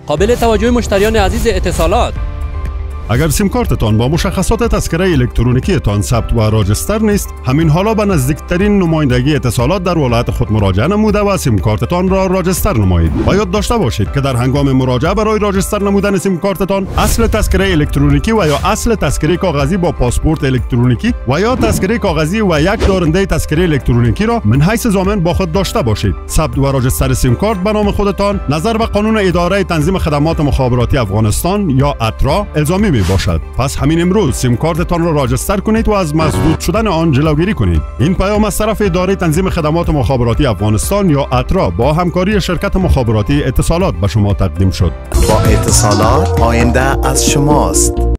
قابل توجه مشتریان عزیز اتصالات، اگر سیم کارتتان با مشخصات تذکره الکترونیکی تان ثبت و راجستر نیست، همین حالا به نزدیکترین نمایندگی اتصالات در ولایت خود مراجعه نموده و سیم کارتتان را راجستر نمایید. و یاد داشته باشید که در هنگام مراجعه برای راجستر نمودن سیم کارتتان، اصل تذکره الکترونیکی و یا اصل تذکره کاغذی با پاسپورت الکترونیکی و یا تذکره کاغذی و یک دارنده تذکره الکترونیکی را من حیث ضامن با خود داشته باشید. ثبت و راجستر سیم کارت به نام خودتان نظر به قانون اداره تنظیم خدمات مخابراتی افغانستان یا اترا الزامی باشد. پس همین امروز سیم کارتتان را راجستر کنید و از مسدود شدن آن جلوگیری کنید. این پیام از طرف اداره تنظیم خدمات مخابراتی افغانستان یا اترا با همکاری شرکت مخابراتی اتصالات به شما تقدیم شد. با اتصالات آینده از شماست.